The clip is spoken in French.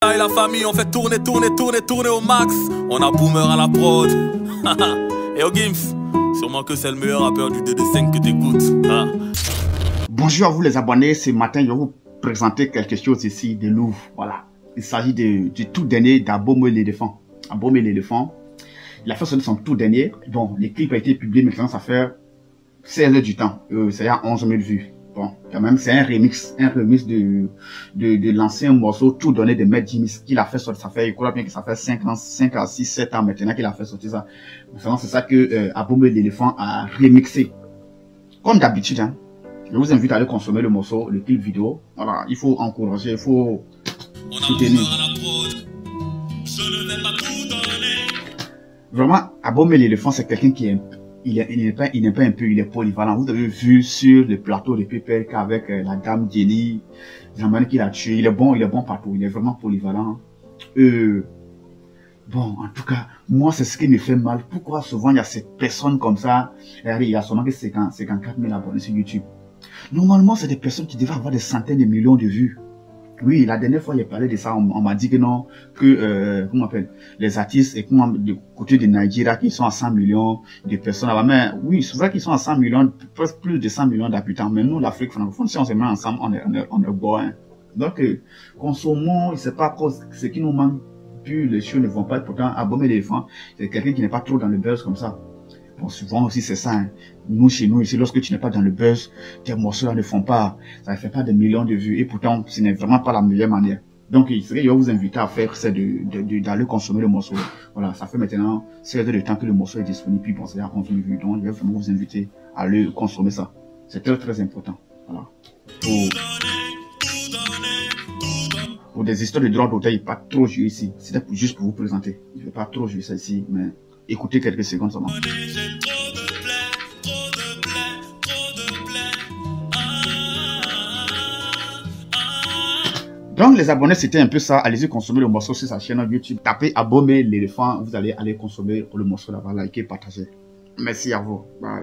Et la famille, on fait tourner au max. On a Boomer à la prod. Et au Gims, sûrement que c'est le meilleur rappeur du DD5 que t'écoutes. Hein? Bonjour à vous les abonnés, ce matin je vais vous présenter quelque chose ici de Louvre. Voilà, il s'agit du tout dernier d'Abomey l'éléphant. Abomey l'éléphant, il a fait son tout dernier. Bon, le clip a été publié maintenant, ça fait 16 heures du temps, c'est-à-dire 11 000 vues. Bon, quand même, c'est un remix de l'ancien morceau tout donné de Maître Gims qu'il a fait sortir. Ça fait, il crois bien que ça fait 5 à 6, 7 ans maintenant qu'il a fait sortir ça. Maintenant, c'est ça que Abomey l'éléphant a remixé. Comme d'habitude, hein. Je vous invite à aller consommer le morceau, le clip vidéo. Voilà, il faut encourager, il faut soutenir. Vraiment, Abomey l'éléphant, c'est quelqu'un qui est, il n'est pas un peu, il est polyvalent. Vous avez vu sur le plateau de PPK avec la dame Jenny, Jean-Marie qui l'a tué. Il est bon partout. Il est vraiment polyvalent. Bon, en tout cas, moi, c'est ce qui me fait mal. Pourquoi souvent il y a ces personnes comme ça? Il y a seulement que 54 000 abonnés sur YouTube. Normalement, c'est des personnes qui devraient avoir des centaines de millions de vues. Oui, la dernière fois, j'ai parlé de ça. On m'a dit que non, que, comment on appelle, les artistes, et du côté de Nigeria, qui sont à 100 millions de personnes là-bas. Mais oui, c'est vrai qu'ils sont à 100 millions, presque plus de 100 millions d'habitants. Mais nous, l'Afrique francophone, si on se met ensemble, on est beau, hein. Donc, consommons, il ne sait pas ce qui nous manque. Puis les choses ne vont pas être pourtant Abomey l'éléphant. C'est quelqu'un qui n'est pas trop dans le buzz comme ça. Bon, souvent aussi c'est ça, hein. Nous, chez nous, ici, lorsque tu n'es pas dans le buzz, tes morceaux là ne font pas, ça ne fait pas des millions de vues, et pourtant, ce n'est vraiment pas la meilleure manière. Donc, ce que je vais vous inviter à faire, c'est d'aller consommer le morceau. Voilà, ça fait maintenant 16 heures de temps que le morceau est disponible, puis bon, c'est à consommer vues. Donc, je vais vraiment vous inviter à aller consommer ça. C'est très, très important. Voilà. Pour des histoires de droits d'auteur, il ne va pas trop jouer ici. C'était juste pour vous présenter. Je ne vais pas trop jouer ça ici, mais écoutez quelques secondes seulement. Donc les abonnés, c'était un peu ça. Allez-y consommer le morceau sur sa chaîne YouTube. Tapez Abomey l'éléphant. Vous allez aller consommer le morceau là-bas. Likez, partagez. Merci à vous. Bye.